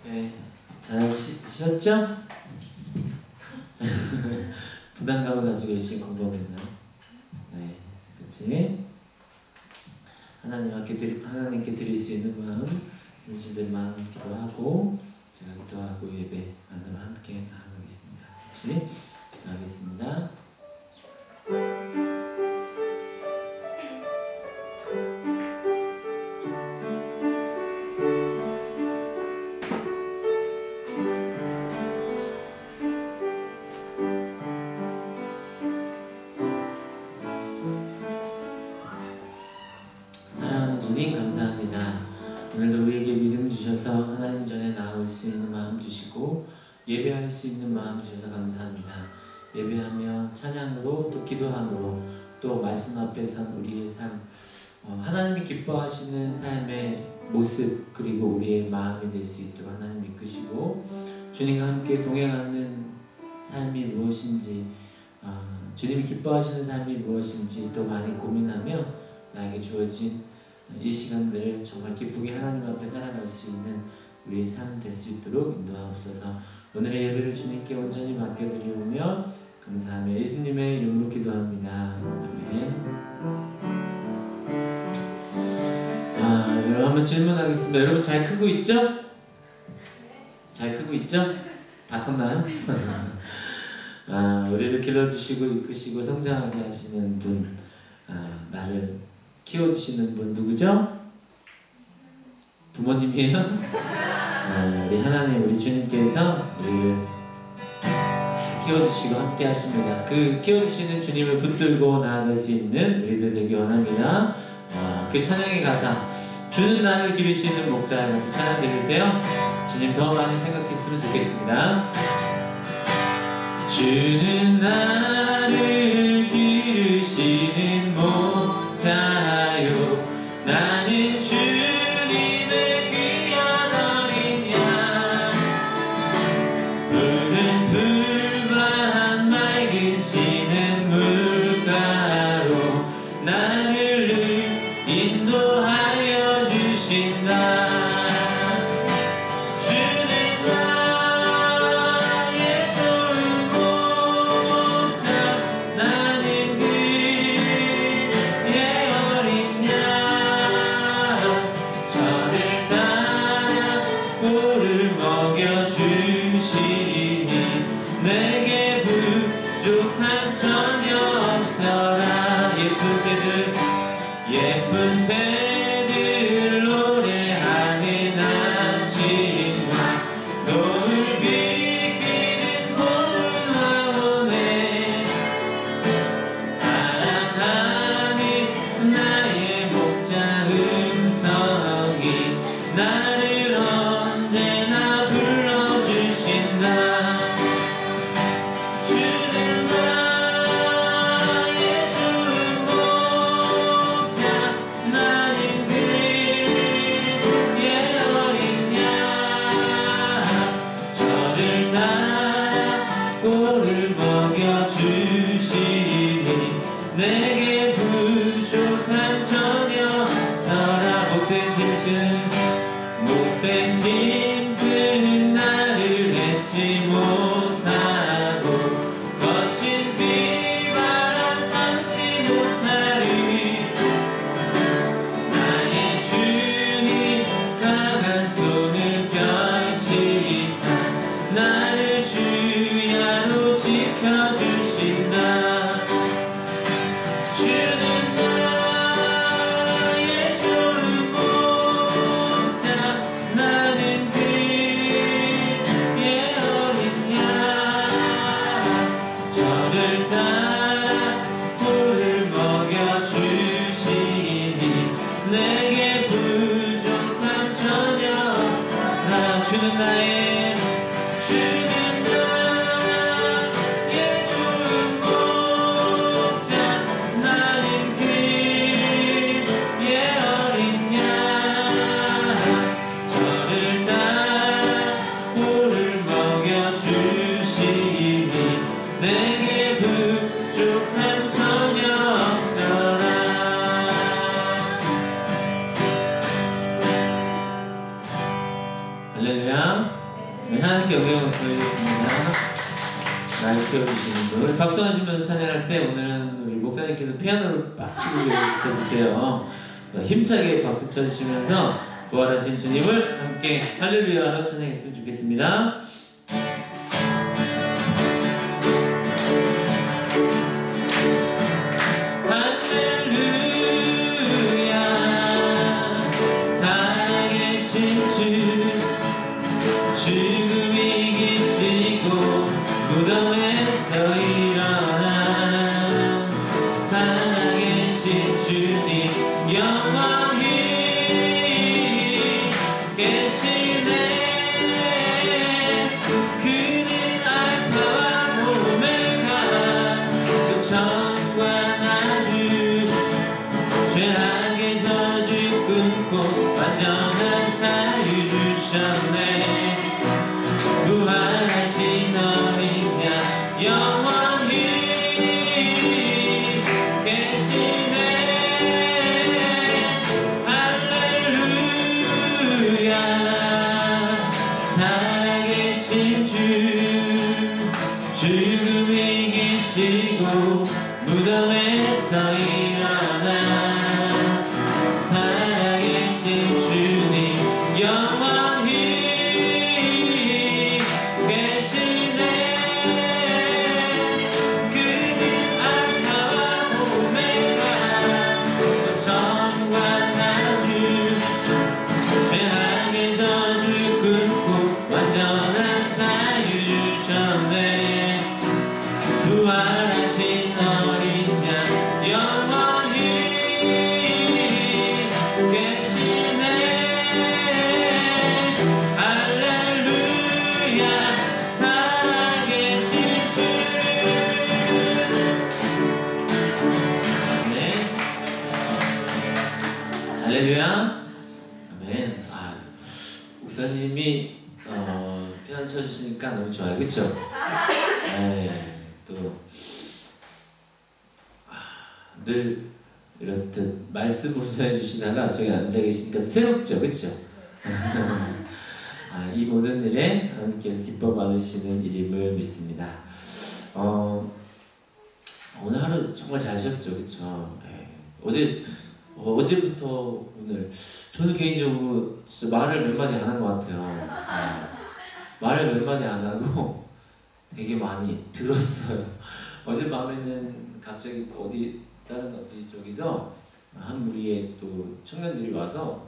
네, 잘 쉬었죠? 부담감을 가지고 열심히 공부하고 있나요? 네, 그치? 하나님께 드릴 수 있는 마음, 진실된 마음 기도하고 제가 기도하고 예배 안으로 함께 나가겠습니다. 그치? 나가겠습니다. 사랑하는 주님 감사합니다. 오늘도 우리에게 믿음 주셔서 하나님 전에 나올 수 있는 마음 주시고 예배할 수 있는 마음 주셔서 감사합니다. 예배하며 찬양으로 또 기도함으로 또 말씀 앞에서 우리의 삶 하나님이 기뻐하시는 삶의 모습 그리고 우리의 마음이 될 수 있도록 하나님 이끄시고 주님과 함께 동행하는 삶이 무엇인지 주님이 기뻐하시는 삶이 무엇인지 또 많이 고민하며 나에게 주어진 이 시간들을 정말 기쁘게 하나님 앞에 살아갈 수 있는 우리의 삶 될 수 있도록 인도하옵소서. 오늘의 예배를 주님께 온전히 맡겨드리오며 감사하며 예수님의 이름으로 기도합니다. 아멘. 여러분 한번 질문하겠습니다. 여러분 잘 크고 있죠? 잘 크고 있죠? 다 컸나요? 우리를 길러주시고 이끄시고 성장하게 하시는 분, 나를 키워주시는 분 누구죠? 부모님이에요? 우리 하나님, 우리 주님께서 우리를 잘 키워주시고 함께 하십니다. 그 키워주시는 주님을 붙들고 나아갈 수 있는 우리들 되기 원합니다. 그 찬양의 가사, 주는 나를 기르시는 목자에 같이 찬양 드릴 때요, 주님 더 많이 생각했으면 좋겠습니다. 주는 나를 기르시는 목자요, 나는 주님의 귀한 어린 양, 푸른 풀만 맑은 시는 물가로 나를 인도하여 주신다. 예쁜 새들 노래하는 아침과 노을 비키는 고운 황혼에 사랑하는 나의 목자 음성이 나를 언제나 불러주신다. 내게 부족한 전혀 없어라. 못된 짐승은 나를 맺지 못하고 거친 비바람 삼지 못하리. 나의 주님 강한 손을 펼치사 나를 주야로 지켜주신다. 내게 부족함 전혀 없어라. 주는 나의 좋은 목자, 나는 그의 어린 양. 저를 따라 꿀을 먹여주시니 내게 부족함 전혀 없어라. 할렐루야. 네, 하나님께 영광을 보여주십니다. 날 키워주시는 분. 우리 박수하시면서 찬양할 때 오늘은 우리 목사님께서 피아노를 막 치고 계세요. 힘차게 박수 쳐주시면서 부활하신 주님을 함께 할렐루야로 찬양했으면 좋겠습니다. 할렐루야. 아멘. 목사님이 피아노 쳐주시니까 너무 좋아요, 그렇죠? 네, 또 늘 이렇듯 말씀으로 해주시다가 저기 앉아 계시니까 새롭죠, 그렇죠? 이 모든 일에 하나님께서 기뻐 받으시는 일임을 믿습니다. 오늘 하루 정말 잘 쉬었죠, 그렇죠? 어제부터 오늘 저는 개인적으로 진짜 말을 몇 마디 안 한 것 같아요. 말을 몇 마디 안 하고 되게 많이 들었어요. 어젯밤에는 갑자기 다른 어디 쪽에서 한 무리의 또 청년들이 와서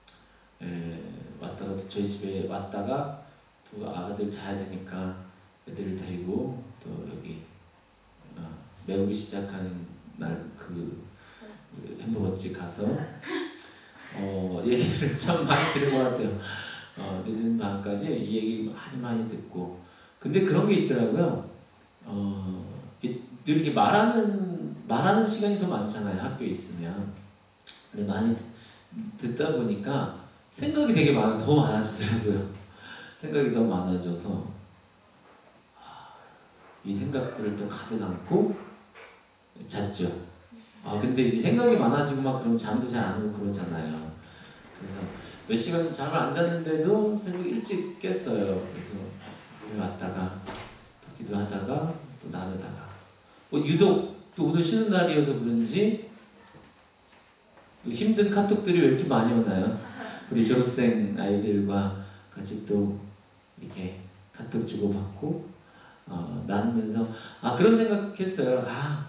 왔다가 저희 집에 왔다가 또 아가들 자야 되니까 애들을 데리고 또 여기 매우기 시작하는 날 그 햄버거집 가서 얘기를 참 많이 들은 것 같아요. 늦은 밤까지 이 얘기 많이 듣고, 근데 그런 게 있더라고요. 늘 이렇게 말하는 시간이 더 많잖아요, 학교에 있으면. 근데 많이 듣다 보니까 생각이 되게 더 많아지더라고요. 생각이 더 많아져서 이 생각들을 또 가득 안고 잤죠. 근데 이제 생각이 많아지고 막 그럼 잠도 잘 안 오고 그러잖아요. 그래서 몇 시간 잠을 안 잤는데도 새벽 일찍 깼어요. 그래서 왔다가 또 기도하다가 또 나누다가 유독 또 오늘 쉬는 날이어서 그런지 힘든 카톡들이 왜 이렇게 많이 오나요? 우리 졸업생 아이들과 같이 또 이렇게 카톡 주고받고 나누면서 그런 생각했어요.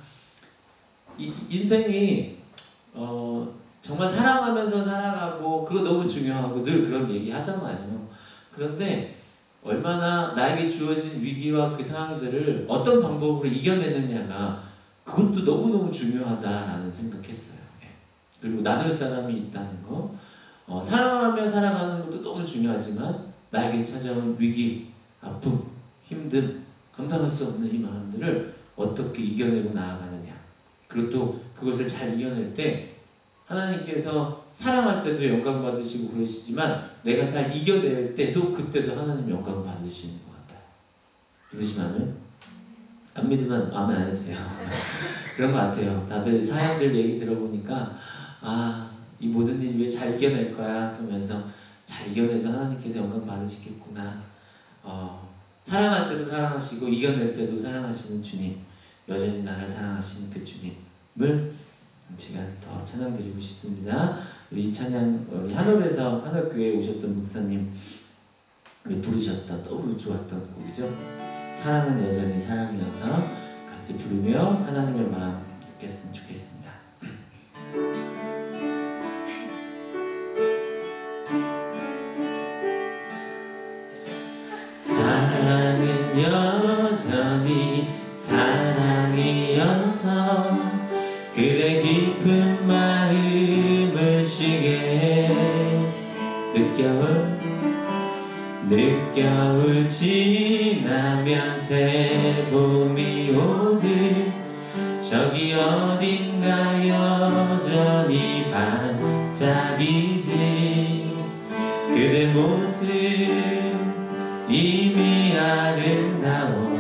인생이 정말 사랑하면서 살아가고 그거 너무 중요하고 늘 그런 얘기 하잖아요. 그런데 얼마나 나에게 주어진 위기와 그 상황들을 어떤 방법으로 이겨내느냐가 그것도 너무너무 중요하다라는 생각했어요. 그리고 나눌 사람이 있다는 거, 사랑하며 살아가는 것도 너무 중요하지만 나에게 찾아온 위기, 아픔, 힘듦, 감당할 수 없는 이 마음들을 어떻게 이겨내고 나아가느냐, 그리고 또 그것을 잘 이겨낼 때 하나님께서 사랑할 때도 영광 받으시고 그러시지만 내가 잘 이겨낼 때도 그때도 하나님 영광 받으시는 것 같아요. 믿으시면 안 믿으면 아멘 안 해주세요. 그런 것 같아요. 다들 사람들 얘기 들어보니까 이 모든 일이 왜 잘 이겨낼 거야 그러면서 잘 이겨내도 하나님께서 영광 받으시겠구나. 사랑할 때도 사랑하시고 이겨낼 때도 사랑하시는 주님, 여전히 나를 사랑하시는 그 주님을 시간 더 찬양드리고 싶습니다. 우리 이 찬양 우리 한옥에서 한옥교회에 오셨던 목사님 부르셨던 너무 좋았던 곡이죠. 사랑은 여전히 사랑이어서 같이 부르며 하나님의 마음 느꼈으면 좋겠습니다. 사랑은 여전히 사랑이어서 그대 깊은 마음을 쉬게 늦겨울 지나면 새 봄이 오듯 저기 어딘가 여전히 반짝이지 그대 모습 이미 아름다워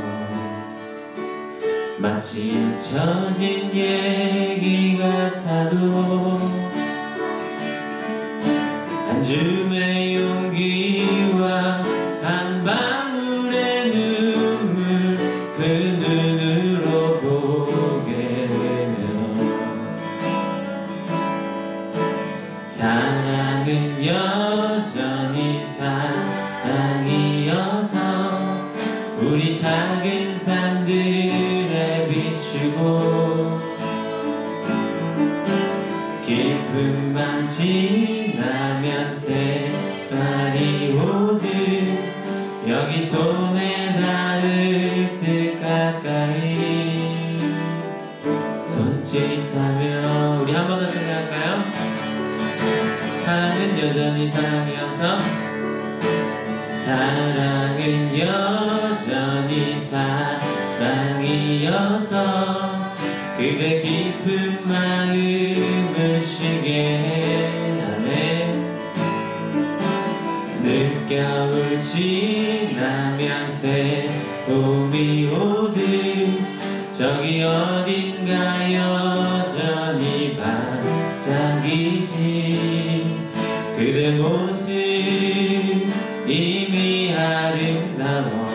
마치 잊혀진 얘기 같아도 한 줌의 용기와 한 방울의 눈물 그 눈으로 보게 되면 사랑은 여전히 사랑이어서 우리 작은 산들에 비추고 깊은 밤 지나면 새날이 오듯 여기 손에 닿을 듯 가까이 손짓하며 우리 한 번 더 찬양할까요? 사랑은 여전히 사랑이어서 사랑은 여전히 사랑이어서 그대 깊은 마음을 쉬게 하네 늦겨울 지나면 새 봄이 오듯 저기 어딘가 여전히 반짝이지 그대 모습 이미 아름다워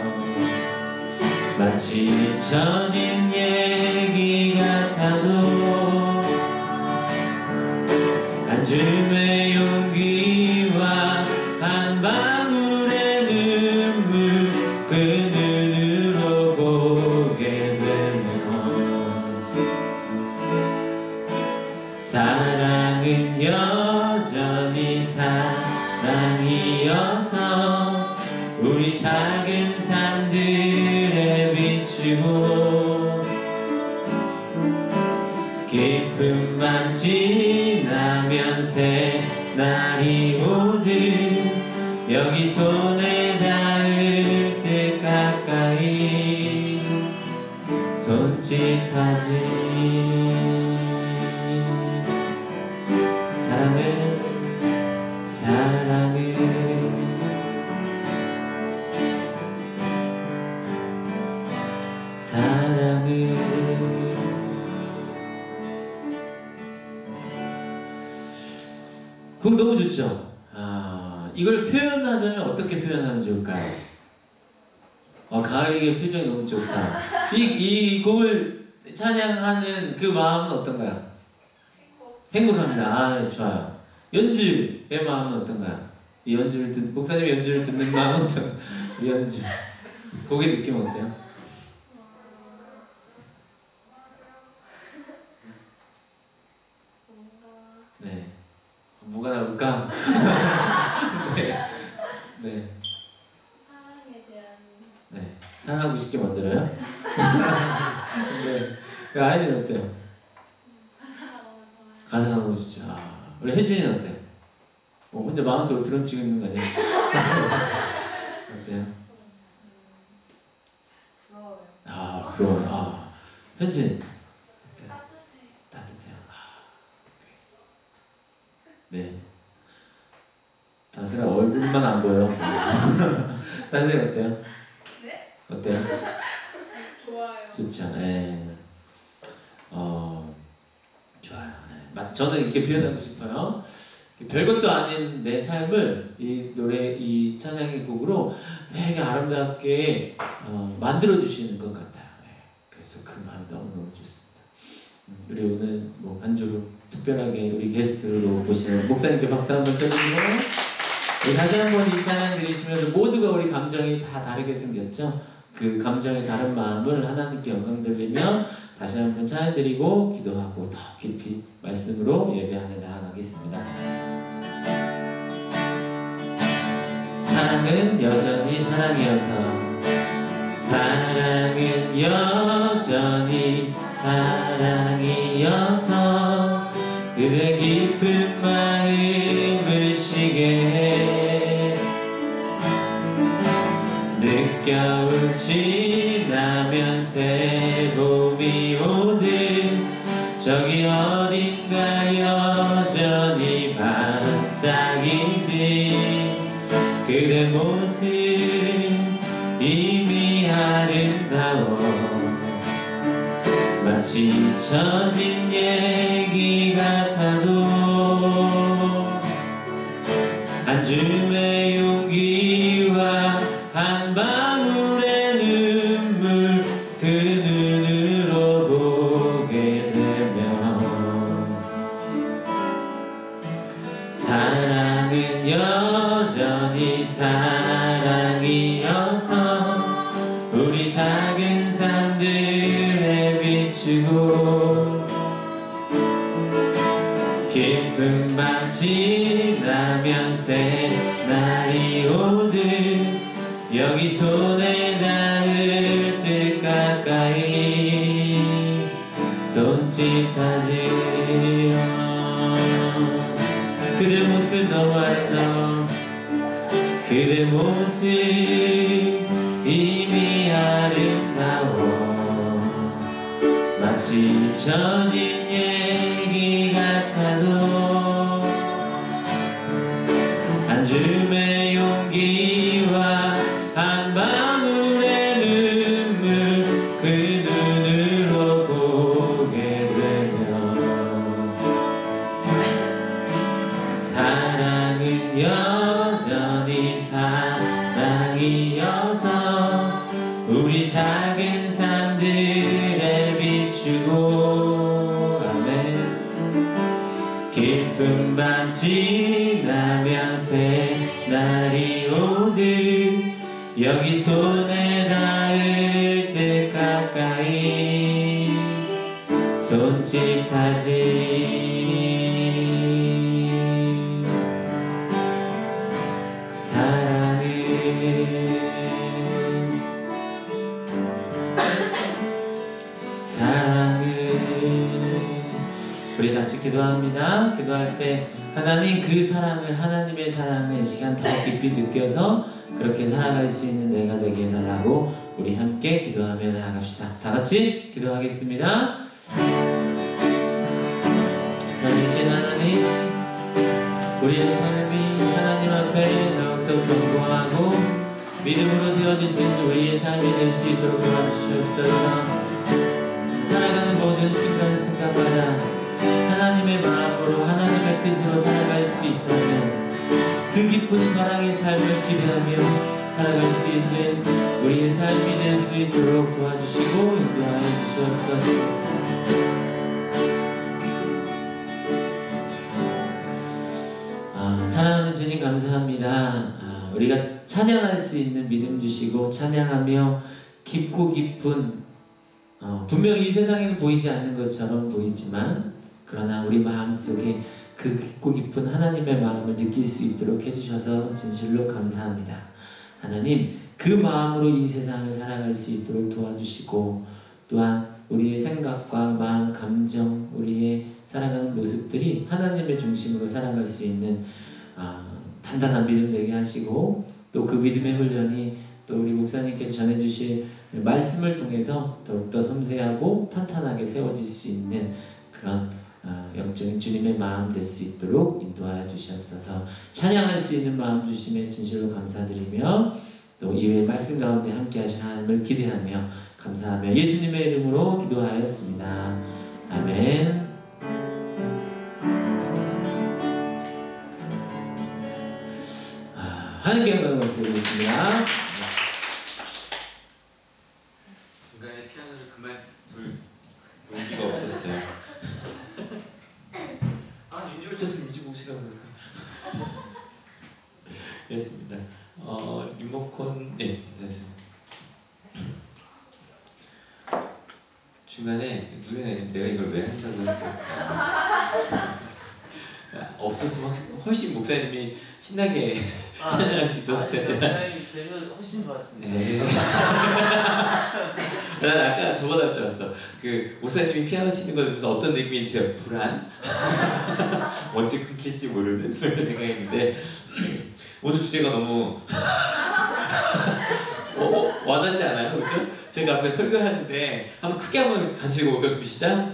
마치 잊혀진 얘기 같아도 한 줌의 용기와 한 방울의 눈물 그 눈으로 보게 되면 사랑은 여전히 사랑이어서 우리 작은 산들에 비추고 깊은 밤 지나면 새날이 오듯 여기 손에 닿을 듯 가까이 손짓하지 곡 너무 좋죠? 이걸 표현하자면 어떻게 표현하면 좋을까요? 가을이의 표정이 너무 좋다. 이 곡을 찬양하는 그 마음은 어떤가요? 행복합니다. 좋아요. 연주의 마음은 어떤가요? 이 연주를 목사님의 연주를 듣는 마음은 어떤? 이 연주 곡의 느낌은 어때요? 네. 뭐가 나올까? 네. 네. 사랑에 대한. 네. 사랑하고 싶게 만들어요? 네. 그 아이는 어때요? 가사가 너무 좋아요. 가사가 너무 좋죠. 우리 혜진이는 어때? 혼자 마음속으로 드럼 치고 있는 거 아니에요? 어때요? 부러워요. 부러워요. 현진. 따뜻해요. 네. 다슬아 얼굴만 안 보여. 다슬이 어때요? 네? 어때요? 좋아요. 좋죠. 네. 좋아요. 네. 저는 이렇게 표현하고 싶어요. 별것도 아닌 내 삶을 이 노래, 이 찬양의 곡으로 되게 아름답게 만들어 주시는 것 같아요. 그래서 그 마음이 너무너무 좋습니다. 우리 오늘 뭐 안주로 특별하게 우리 게스트로 모시는 목사님께 박수 한번 쳐주시고, 다시 한번 이 찬양 들으시면서 모두가 우리 감정이 다 다르게 생겼죠. 그 감정의 다른 마음을 하나님께 영광 돌리며 다시 한번 찬양 드리고 기도하고 더 깊이 말씀으로 예배 안에 나아가겠습니다. 사랑은 여전히 사랑이어서, 사랑은 여전히 사랑이어서 그대 깊은 마음을 쉬게 해. 늦겨울 지나면 새 봄이 오듯 저기 어딘가 여전히 반짝이지. 그대 모습 이미 아름다워 마치 잊혀진 얘기 같아도 한 줌의 용기와 한 방울의 눈물 그 눈으로 보게 되면 사랑은 여전히 사랑이어서 우리 작은 삶들에 비추고 깊은 밤 지나면 새날이 오듯 여기 손에 닿을 듯 가까이 손짓하지. 그대 모습 너무 아름다워. 그대 모습 이미 아름다워 마치 잊혀진 얘기 같아도 한 줌의 용기와 한 방울의 눈물 그 눈으로 보게 되면 사랑은 여전히 사랑이어서 우리 작은 삶들에 비추고 아멘. 깊은 밤 지나면 새날이 오듯 여기 손에 닿을 듯 가까이 손짓하지. 우리 같이 기도합니다. 기도할 때 하나님 그 사랑을, 하나님의 사랑을 시간 더 깊이 느껴서 그렇게 살아갈 수 있는 내가 되게 해달라고 우리 함께 기도하며 나아갑시다. 다 같이 기도하겠습니다. 살아계신 하나님, 우리의 삶이 하나님 앞에 더욱더 견고하고 믿음으로 세워질 수 있는 우리의 삶이 될 수 있도록 도와주시옵소서. 살아가는 모든 순간순간마다 하나님의 마음으로 하나님의 뜻으로 살아갈 수 있다면 그 깊은 사랑의 삶을 기대하며 살아갈 수 있는 우리의 삶이 될 수 있도록 도와주시고 인도하여 주시옵소서. 사랑하는 주님 감사합니다. 우리가 찬양할 수 있는 믿음 주시고 찬양하며 깊고 깊은 분명히 이 세상에는 보이지 않는 것처럼 보이지만 그러나 우리 마음속에 그 깊고 깊은 하나님의 마음을 느낄 수 있도록 해주셔서 진실로 감사합니다. 하나님, 그 마음으로 이 세상을 살아갈 수 있도록 도와주시고 또한 우리의 생각과 마음, 감정, 우리의 살아가는 모습들이 하나님의 중심으로 살아갈 수 있는 단단한 믿음 되게 하시고 또 그 믿음의 훈련이 또 우리 목사님께서 전해주실 말씀을 통해서 더욱더 섬세하고 탄탄하게 세워질 수 있는 그런 영적인 주님의 마음 될 수 있도록 인도하여 주시옵소서. 찬양할 수 있는 마음 주심에 진실로 감사드리며 또 이외의 말씀 가운데 함께 하신 하나님을 기대하며 감사하며 예수님의 이름으로 기도하였습니다. 아멘. 하나님께 영광을 드리겠습니다. 중간에 피아노를 그만 둘 용기가 없었어요. 아 윤주를 쳐서 윤주 몫이라고 그러니까. 그렇습니다. 리모컨 네 괜찮으세요. 중간에 무슨 내가 이걸 왜 한다고 했을까? 없었으면 훨씬 목사님이 신나게 찬양할 수 있었을 텐데. 되면 훨씬 좋았습니다. 네. 난 아까 저거 닮줄 알았어. 그 목사님이 피아노 치는 거 보면서 어떤 느낌이 드세요? 불안? 언제 끊길지 모르는 그런 생각했는데 오늘 주제가 너무 와닿지 않아요? 그렇죠? 제가 앞에 설교하는데 한번 크게 한번 같이 읽어볼까? 준비 시작.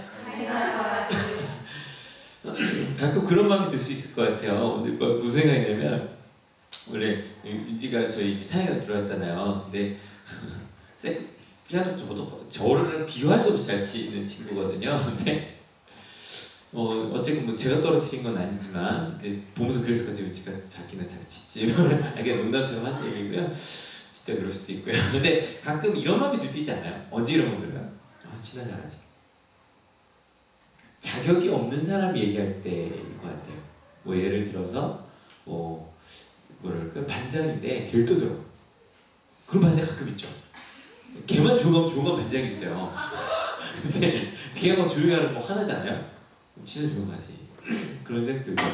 가끔 그런 마음이 들 수 있을 것 같아요. 오늘 무슨 생각이냐면 원래 윤지가 저희 사회가 들어왔잖아요. 근데 피아노 저를 비교할 수 없이 잘 치는 친구거든요. 근데 어쨌든 뭐 제가 떨어뜨린 건 아니지만 근데 보면서 그랬을 것 같아요. 윤지가 자기나 잘 치지. 이게 농담처럼 한 얘기고요. 진짜 그럴 수도 있고요. 근데 가끔 이런 마음이 들지 않아요? 언제 이런 마음 들어요? 아 진짜 잘하지. 자격이 없는 사람이 얘기할 때일 것 같아요. 뭐 예를 들어서 뭐랄까 반장인데 제일 떠들어. 그런 반장 가끔 있죠. 걔만 조용하면 반장이 있어요. 근데 걔가 막 조용히 하면 뭐 화나잖아요. 진짜 조용하지. 그런 생각 들고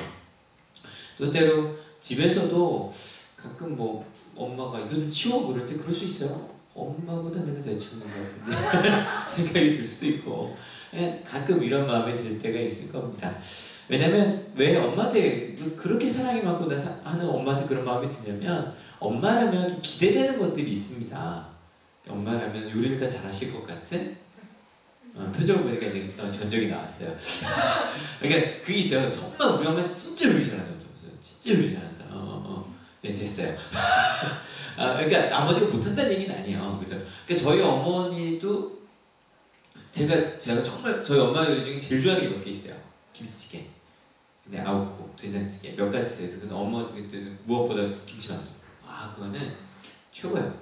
또 때로 집에서도 가끔 뭐 엄마가 이거 좀 치워 그럴 때 그럴 수 있어요. 엄마보다 내가 잘 치우는 것 같은데 생각이 들 수도 있고 가끔 이런 마음이 들 때가 있을 겁니다. 왜냐면 왜 엄마한테 그렇게 사랑이 많고 하는 엄마한테 그런 마음이 드냐면 엄마라면 좀 기대되는 것들이 있습니다. 엄마라면 요리를 다 잘하실 것 같은 표정을 보니까 이제 견적이 나왔어요. 그러니까 그게 있어요. 정말 우리 엄마 진짜 요리 잘한다. 진짜 요리 잘한다. 네 됐어요. 그러니까 나머지가 못한다는 얘기는 아니에요. 그죠? 그러니까 저희 어머니도 제가 정말 저희 엄마 요리 중에 제일 좋아하는 게 몇 개 있어요. 김치찌개, 근데 아욱국, 된장찌개 몇 가지 있어요. 근데 어머니 무엇보다 김치만두. 그거는 최고예요.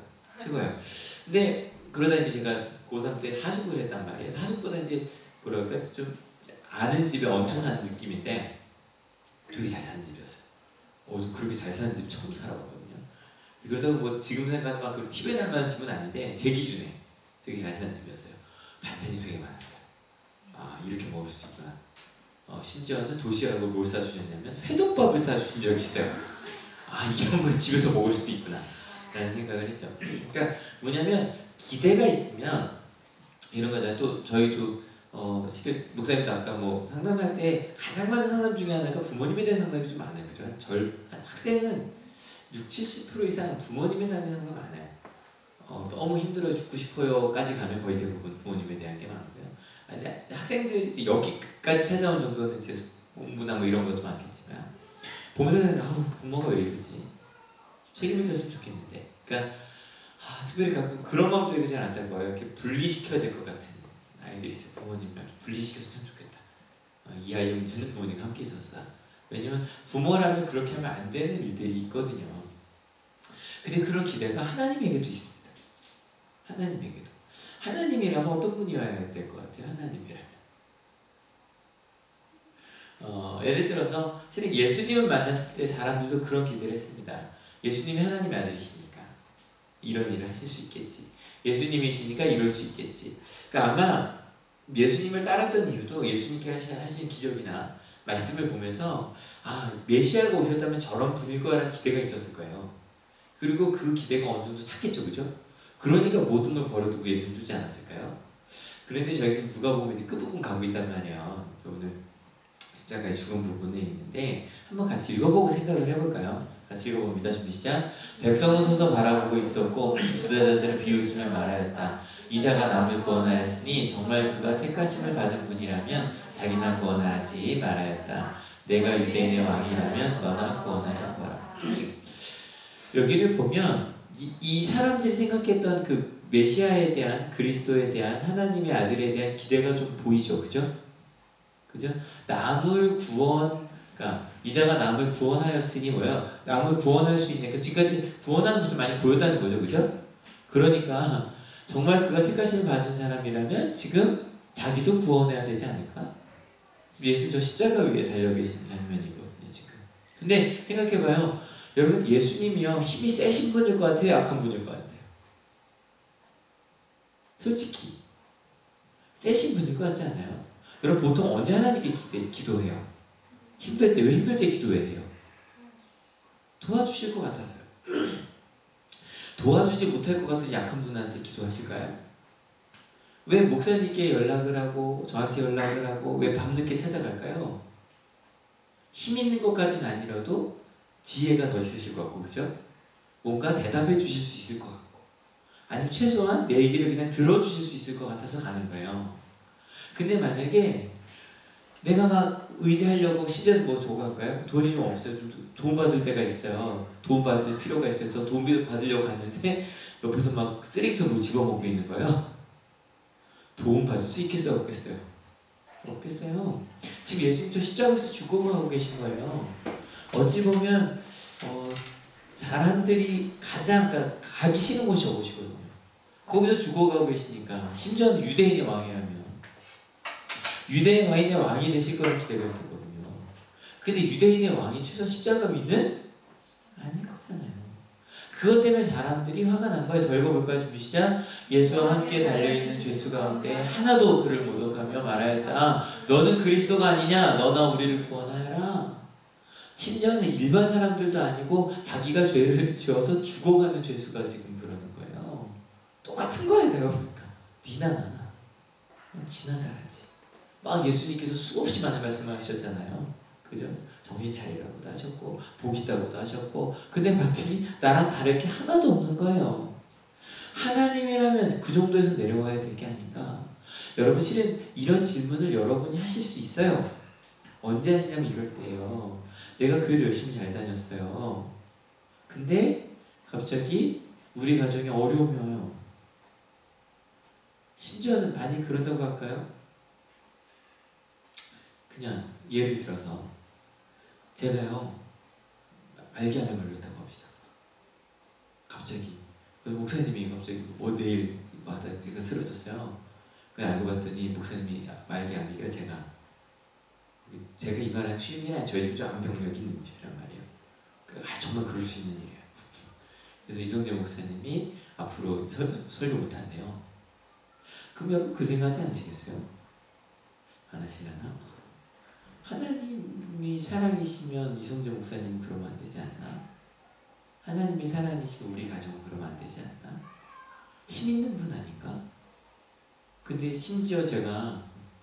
근데 그러다 이제 제가 고3 때 하숙을 했단 말이에요. 하숙보다 이제 뭐랄까 좀 아는 집에 얹혀 사는 느낌인데 되게 잘 사는 집이었어요. 그렇게 잘 사는 집 처음 살아보거든요. 그렇다고 뭐 지금 생각하면 막 그 TV에 날 만한 집은 아닌데 제 기준에 되게 잘 사는 집이었어요. 반찬이 되게 많았어요. 이렇게 먹을 수 있구나. 심지어는 도시락으로 뭘 싸주셨냐면 회덮밥을 싸주신 적이 있어요. 이런 걸 집에서 먹을 수도 있구나 라는 생각을 했죠. 그러니까 뭐냐면 기대가 있으면 이런 거잖아요. 또 저희도 실은 목사님도 아까 뭐 상담할 때 가장 많은 상담 중에 하나가 부모님에 대한 상담이 좀 많아요. 그죠? 학생은 60-70% 이상 부모님에 대한 상담이 많아요. 너무 힘들어 죽고 싶어요까지 가면 거의 대부분 부모님에 대한 게 많고요. 근데 학생들이 이제 여기까지 찾아온 정도는 이제 공부나 뭐 이런 것도 많겠지만 보면서 부모가 왜 이러지? 책임을 졌으면 좋겠는데. 그러니까 특별히 가끔 그런 마음도 되게 잘 안 달 거예요. 이렇게 분리시켜야 될 것 같은 아이들이 있어요. 부모님이랑 분리시켰으면 좋겠다. 이 아이의 문제는 부모님과 함께 있었다. 왜냐면 부모라면 그렇게 하면 안 되는 일들이 있거든요. 근데 그런 기대가 하나님에게도 있습니다. 하나님에게도. 하나님이라면 어떤 분이어야 될 것 같아요? 하나님이라면. 예를 들어서 실은 예수님을 만났을 때 사람들도 그런 기대를 했습니다. 예수님이 하나님의 아들이시니까 이런 일을 하실 수 있겠지. 예수님이시니까 이럴 수 있겠지. 그러니까 아마 예수님을 따랐던 이유도 예수님께 하신 기적이나 말씀을 보면서 메시아가 오셨다면 저런 분일 거라는 기대가 있었을 거예요. 그리고 그 기대가 어느 정도 찼겠죠. 그죠? 그러니까 모든 걸 버려두고 예수님 주지 않았을까요? 그런데 저희는 누가복음 이제 끝부분 가고 있단 말이에요. 오늘 십자가의 죽은 부분에 있는데 한번 같이 읽어보고 생각을 해볼까요? 같이 읽어봅니다. 준비 시작. 백성은 서서 바라보고 있었고 지도자들은 비웃으며 말하였다. 이자가 남을 구원하였으니 정말 그가 택하심을 받은 분이라면 자기나 구원하지 말하였다. 내가 유대인의 왕이라면 너나 구원하여 보라. 여기를 보면 이 사람들이 생각했던 그 메시아에 대한 그리스도에 대한 하나님의 아들에 대한 기대가 좀 보이죠. 그죠? 남을 구원, 그러니까 이자가 남을 구원하였으니 뭐야? 남을 구원할 수 있는, 그 지금까지 구원하는 모습을 많이 보였다는 거죠, 그죠? 그러니까 정말 그가 택하심을 받은 사람이라면 지금 자기도 구원해야 되지 않을까? 예수 저 십자가 위에 달려 계신 장면이거든요, 지금. 근데 생각해봐요, 여러분 예수님이요 힘이 세신 분일 것 같아요, 약한 분일 것 같아요? 솔직히 세신 분일 것 같지 않아요? 여러분 보통 언제 하나님께 기도해요? 힘들 때. 왜 힘들 때 기도해야 해요? 도와주실 것 같아서요. 도와주지 못할 것 같은 약한 분한테 기도하실까요? 왜 목사님께 연락을 하고 저한테 연락을 하고 왜 밤늦게 찾아갈까요? 힘 있는 것까지는 아니라도 지혜가 더 있으실 것 같고, 그죠? 뭔가 대답해 주실 수 있을 것 같고, 아니면 최소한 내 얘기를 그냥 들어주실 수 있을 것 같아서 가는 거예요. 근데 만약에 내가 막 의지하려고 심지어 뭐 저거 할까요? 돈이 좀 없어요. 좀 도움 받을 때가 있어요. 도움 받을 필요가 있어요. 저 도움 받으려고 갔는데 옆에서 막 쓰레기통으로 집어먹고 있는 거예요. 도움 받을 수 있겠어요? 없겠어요? 없겠어요. 지금 예수님 저 십자가에서 죽어가고 계신 거예요. 어찌 보면 사람들이 가장 가기 싫은 곳이 오시거든요. 거기서 죽어가고 계시니까, 심지어는 유대인의 왕이라면 유대인 왕인의 왕이 되실 거라는 기대가 있었거든요. 근데 유대인의 왕이 최소 십자가 위는 아닐 거잖아요. 그것 때문에 사람들이 화가 난 거예요. 더 읽어볼까요? 준비 시작. 예수와 함께 달려있는 죄수 가운데 하나도 그를 모독하며 말하였다. 너는 그리스도가 아니냐? 너나 우리를 구원하여라. 심지어는 일반 사람들도 아니고 자기가 죄를 지어서 죽어가는 죄수가 지금 그러는 거예요. 똑같은 거예요. 내가 보니까 니나 나나 지나 살아야지. 막 예수님께서 수없이 많은 말씀을 하셨잖아요. 그죠? 정신 차리라고도 하셨고 복 있다고도 하셨고, 근데 봤더니 나랑 다를 게 하나도 없는 거예요. 하나님이라면 그 정도에서 내려와야 될 게 아닌가. 여러분 실은 이런 질문을 여러분이 하실 수 있어요. 언제 하시냐면 이럴 때예요. 내가 교회를 열심히 잘 다녔어요. 근데 갑자기 우리 가정에 어려움이 와요. 심지어는 많이 그런다고 할까요? 그냥 예를 들어서 제가요 말기암에 걸렸다고 합시다. 갑자기 목사님이 갑자기 내일마다 제가 쓰러졌어요. 그냥 알고 봤더니 목사님이 말기암이래요. 제가 이 말하는 쉬운 일이 아니에요. 저희 집에 좀 암병력이 있는 집이란 말이에요. 정말 그럴 수 있는 일이에요. 그래서 이성재 목사님이 앞으로 설교 못한대요. 그럼 여러분 그 생각하지 않으시겠어요? 안 하시려나? 하나님이 사랑이시면 이성재 목사님 그러면 안 되지 않나? 하나님이 사랑이시면 우리 가정은 그러면 안 되지 않나? 힘 있는 분 아닌가? 근데 심지어 제가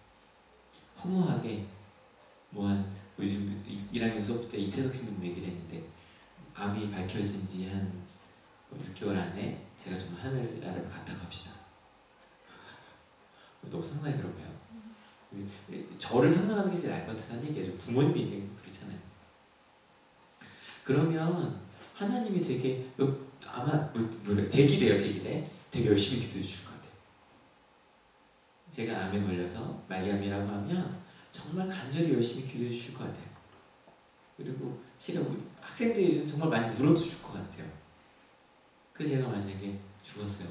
허무하게 요즘 1학년 수업 때 이태석 신부님 얘기를 했는데, 암이 밝혀진 지 한 6개월 안에 제가 좀 하늘나라를 갔다 갑시다. 너무 상상이 그런가요? 저를 상상하는 게 제일 알 것 같아서 하는 얘기예요. 부모님 얘기하면 그렇잖아요. 그러면 하나님이 되게 아마 제 기대요. 되게 열심히 기도해 주실 것 같아요. 제가 암에 걸려서 말기암이라고 하면 정말 간절히 열심히 기도해 주실 것 같아요. 그리고 실은 학생들은 정말 많이 울어주실 것 같아요. 그래서 제가 만약에 죽었어요.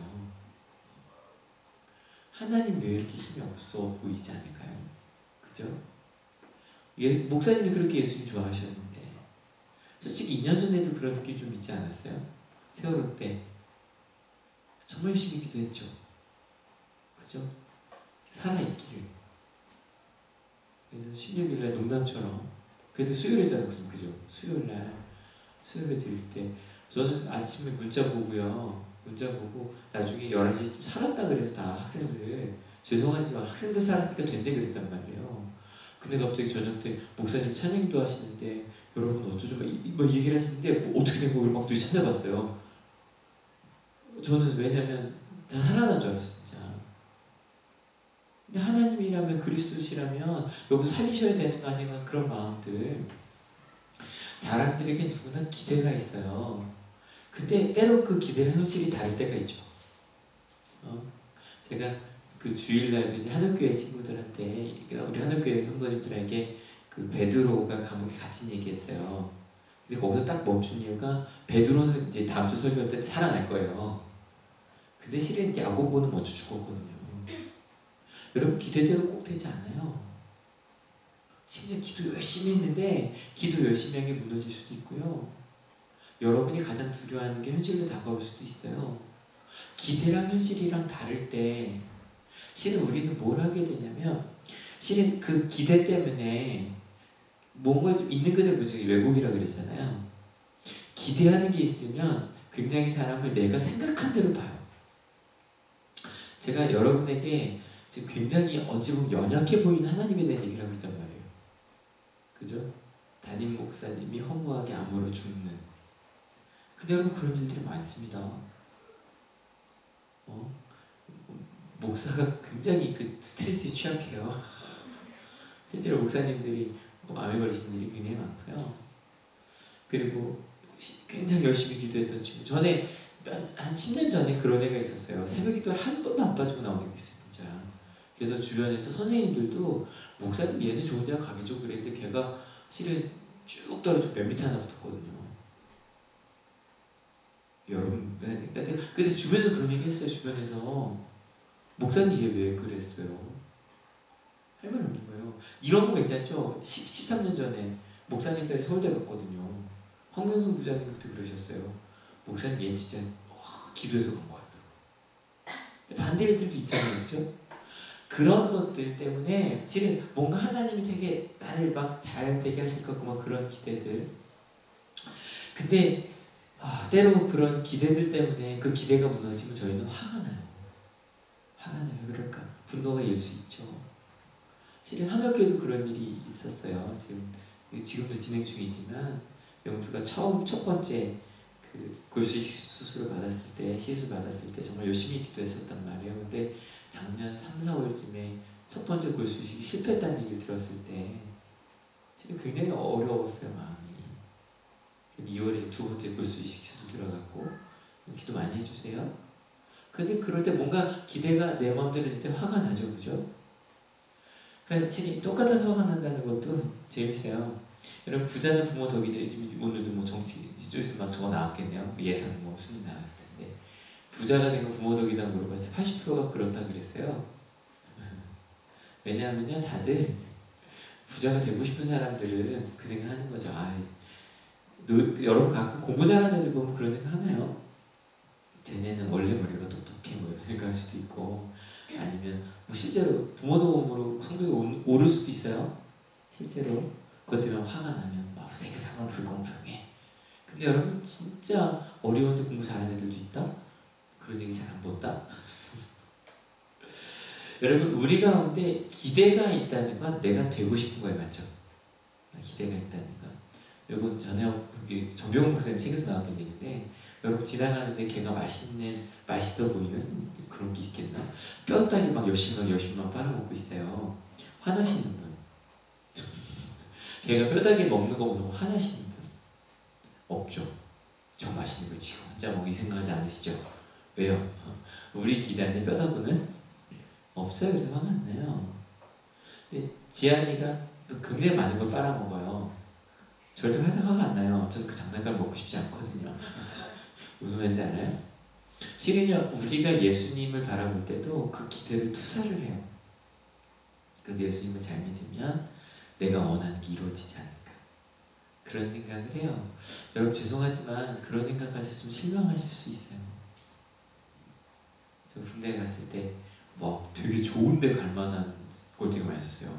하나님 왜 이렇게 힘이 없어 보이지 않을까요? 그죠? 목사님이 그렇게 예수님 좋아하셨는데, 솔직히 2년 전에도 그런 느낌 좀 있지 않았어요? 세월호 때 정말 열심히 기도했죠. 그죠? 살아있기를. 그래서 16일날 농담처럼, 그래도 수요일이잖아요. 그죠? 수요일에 드릴 때 저는 아침에 문자 보고 나중에 11시에 살았다 그래서 다 학생들 죄송하지만 학생들 살았으니까 된대 그랬단 말이에요. 근데 갑자기 저녁 때 목사님 찬양도 하시는데 여러분 어쩌죠? 막 얘기를 하시는데 어떻게 된 거를 막 찾아봤어요. 저는 왜냐면 다 살아난 줄 알았어요. 진짜. 근데 하나님이라면 그리스도시라면 여기 살리셔야 되는 거 아닌가, 그런 마음들. 사람들에게 누구나 기대가 있어요. 근데 때로 그 기대는 현실이 다를 때가 있죠. 제가 그 주일날도 이제 한옥교회 친구들한테, 우리 한옥교회 성도님들에게 그 베드로가 감옥에 갇힌 얘기했어요. 근데 거기서 딱 멈춘 이유가 베드로는 이제 다음 주 설교할 때 살아날 거예요. 근데 실은 야고보는 먼저 죽었거든요. 여러분 기대대로 꼭 되지 않아요. 심지어 기도 열심히 했는데 기도 열심히 한 게 무너질 수도 있고요. 여러분이 가장 두려워하는 게 현실로 다가올 수도 있어요. 기대랑 현실이랑 다를 때 실은 우리는 뭘 하게 되냐면 실은 그 기대 때문에 뭔가 좀 있는 그대로 보여주기 왜곡이라 그랬잖아요. 기대하는 게 있으면 굉장히 사람을 내가 생각한 대로 봐요. 제가 여러분에게 지금 굉장히 어찌 보면 연약해 보이는 하나님에 대한 얘기를 하고 있단 말이에요. 그죠? 담임 목사님이 허무하게 암으로 죽는. 근데 여러분 그런 일들이 많습니다. 목사가 굉장히 그 스트레스에 취약해요. 실제로 목사님들이 암에 걸리시는 일이 굉장히 많고요. 그리고 굉장히 열심히 기도했던 친구. 전에 한 10년 전에 그런 애가 있었어요. 새벽 기도를 한 번도 안 빠지고 나오는 게 있어요, 진짜. 그래서 주변에서 선생님들도 목사님 얘는 좋은 대학 가겠죠 그랬는데 걔가 실은 쭉 떨어져 몇 미터 하나 붙었거든요. 여러분, 그래서 주변에서 그런 얘기 했어요. 주변에서 목사님 얘 왜 그랬어요? 할 말 없는 거예요. 이런 거 있잖죠. 13년 전에 목사님 딸이 서울대 갔거든요. 황명순 부장님 그때 그러셨어요. 목사님 얘 진짜 기도해서 간 것 같다고. 반대 일들도 있잖아요, 그죠? 그런 것들 때문에 실은 뭔가 하나님이 되게 나를 막 잘 되게 하실 것 같고 막 그런 기대들. 근데 때로 그런 기대들 때문에 그 기대가 무너지면 저희는 화가 나요. 화가 나요. 왜 그럴까? 분노가 일 수 있죠. 실은 한학교에도 그런 일이 있었어요. 지금도 진행 중이지만 영주가 첫 번째 그 골수익 수술을 받았을 때 시술 받았을 때 정말 열심히 기도했었단 말이에요. 근데 작년 3, 4월쯤에 첫 번째 골수익이 실패했다는 얘기를 들었을 때 실은 굉장히 어려웠어요, 마음이. 2월에 두 번째 골수익 시술 들어갔고 기도 많이 해주세요. 근데 그럴 때 뭔가 기대가 내 마음대로 될 때 화가 나죠, 그죠? 그러니까 실이 똑같아서 화가 난다는 것도 재밌어요. 여러분 부자는 부모 덕이네. 오늘도 뭐 정치 좀 있으면 막 저거 나왔겠네요. 예산 뭐 순위 나왔을 텐데 부자가 된 건 부모 덕이다 물어봤을 때 80%가 그렇다 그랬어요. 왜냐하면요, 다들 부자가 되고 싶은 사람들은 그 생각하는 거죠. 여러분 가끔 공부 잘하는 애들 보면 그런 생각 하나요? 쟤네는 원래 머리가 똑똑해 뭐 이런 생각할 수도 있고, 아니면 뭐 실제로 부모 도움으로 성적이 오를 수도 있어요. 실제로 그것 때문에 화가 나면 막 세계상은 불공평해. 근데 여러분 진짜 어려운데 공부 잘하는 애들도 있다? 그런 얘기 잘 안 본다? 여러분 우리 가운데 기대가 있다는 건 내가 되고 싶은 거에 맞죠? 기대가 있다는 건. 여러분 전에 정병훈 목사님 책에서 나왔던 얘기인데, 여러분 지나가는데 걔가 맛있어 보이는 그런 게 있겠나? 뼈다귀 막 열심히만 빨아먹고 있어요. 화나시는 분. 걔가 뼈다귀 먹는 거 보고 화나시는 분 없죠? 저 맛있는 거 지금 혼자 먹이 생각하지 않으시죠? 왜요? 우리 기대하는 뼈다귀는 없어요. 그래서 화가 안 나요. 근데 지안이가 굉장히 많은 걸 빨아먹어요. 절대 화가 안 나요. 저는 그 장난감 먹고 싶지 않거든요. 무슨 말인지 알아요? 실은요, 우리가 예수님을 바라볼 때도 그 기대를 투사를 해요. 그래서 예수님을 잘 믿으면 내가 원하는 게 이루어지지 않을까, 그런 생각을 해요. 여러분 죄송하지만 그런 생각하셔서 좀 실망하실 수 있어요. 저 군대 갔을 때 막 되게 좋은 데 갈 만한 걸 되게 많이 썼어요.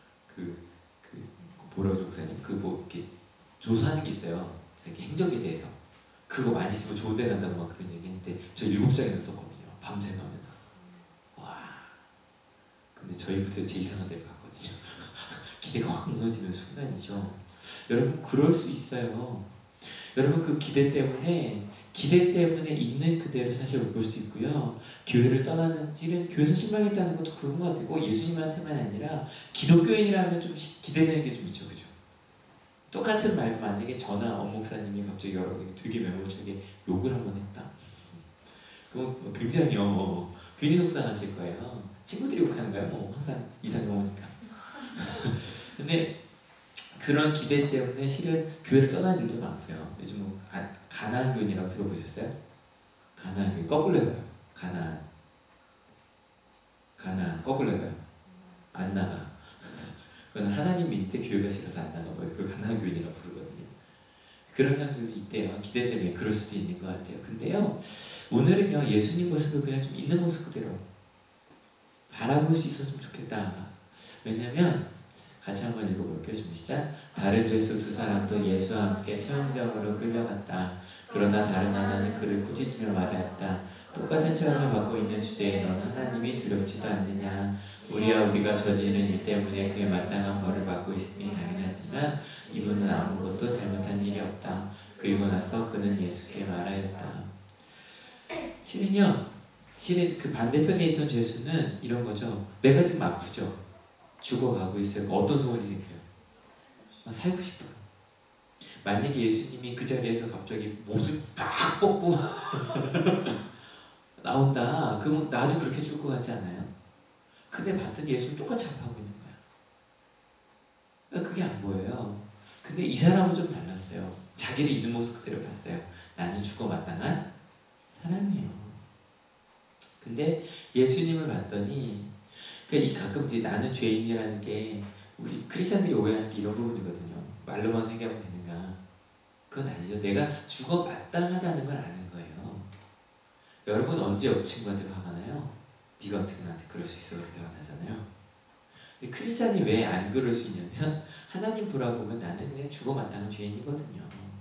뭐라고 목사님? 이렇게 조사하는 게 있어요. 자기 행적에 대해서. 그거 많이 쓰면 좋은 데 간다고 막 그런 얘기 했는데 저 7장이나 썼거든요. 밤새 가면서. 와. 근데 저희 부대에서 제일 이상한 데를 갔거든요. 기대가 확 무너지는 순간이죠. 여러분 그럴 수 있어요. 여러분 그 기대 때문에 있는 그대로 사실 올 수 있고요. 교회를 떠나는 실은 교회에서 실망했다는 것도 그런 것 같아요. 꼭 예수님한테만 아니라 기독교인이라면 좀 기대되는 게 좀 있죠, 그죠? 똑같은 말 만약에 저나 엄 목사님이 갑자기 되게 매몰차게 욕을 한번 했다. 그럼 굉장히 속상하실 거예요. 친구들이 욕하는 거예요. 항상 이상형이니까. 근데 그런 기대 때문에 실은 교회를 떠나는 일도 많고요. 요즘 뭐 가나안 교인이라고 들어보셨어요? 가나안 교인 거꾸로 해봐요. 가나안 거꾸로 해봐요. 안 나가. 그건 하나님 믿는데 교회가 싫어서 안 나가. 그걸 가나안 교인이라고 부르거든요. 그런 사람들도 있대요. 기대 때문에 그럴 수도 있는 것 같아요. 근데요, 오늘은요, 예수님 모습을 그냥 좀 있는 모습 그대로 바라볼 수 있었으면 좋겠다. 왜냐면 같이 한번 읽어볼게요. 좀 시작. 다른 죄수 두 사람도 예수와 함께 시험장으로 끌려갔다. 그러나 다른 하나는 그를 꾸짖으며 말하였다. 똑같은 체험을 받고 있는 주제에 넌 하나님이 두렵지도 않느냐. 우리가 저지르는 일 때문에 그에 마땅한 벌을 받고 있음이 당연하지만 이분은 아무것도 잘못한 일이 없다. 그리고 나서 그는 예수께 말하였다. 실은 그 반대편에 있던 죄수는 이런 거죠. 내가 지금 아프죠. 죽어가고 있어요. 어떤 소원이 생겨요? 살고 싶어요. 만약에 예수님이 그 자리에서 갑자기 못을 빡 뽑고 나온다. 그러면 나도 그렇게 죽을 것 같지 않아요? 근데 봤더니 예수는 똑같이 아파하고 있는 거야. 그러니까 그게 안 보여요. 근데 이 사람은 좀 달랐어요. 자기를 있는 모습 그대로 봤어요. 나는 죽어 마땅한 사람이에요. 근데 예수님을 봤더니 그러니까 이 가끔 이제 나는 죄인이라는 게 우리 크리스천들이 오해하는 게 이런 부분이거든요. 말로만 회개하면 되는가? 그건 아니죠. 내가 죽어 마땅하다는 걸 아는 거예요. 여러분 언제 친구한테 화가 나요? 네가 어떻게 나한테 그럴 수 있어? 그렇게 화가 나잖아요. 근데 크리스천이 왜 안 그럴 수 있냐면 하나님 보라보면 나는 그냥 죽어 마땅한 죄인이거든요.